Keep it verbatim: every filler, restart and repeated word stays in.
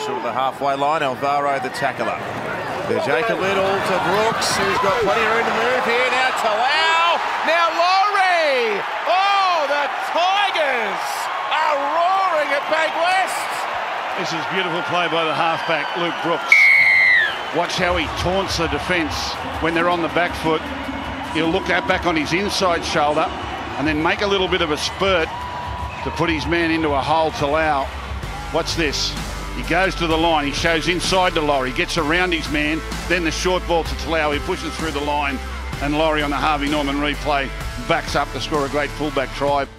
short of the halfway line. Alvaro the tackler. There's Jacob Little to Brooks, who's got plenty of room to move here. Now Talau. Now Laurie. Oh, the Tigers are roaring at Bank West. This is beautiful play by the halfback, Luke Brooks. Watch how he taunts the defence when they're on the back foot. He'll look at back on his inside shoulder and then make a little bit of a spurt to put his man into a hole. Talau. Watch this. He goes to the line, he shows inside to Laurie, gets around his man, then the short ball to Talau, he pushes through the line, and Laurie on the Harvey Norman replay backs up to score a great fullback try.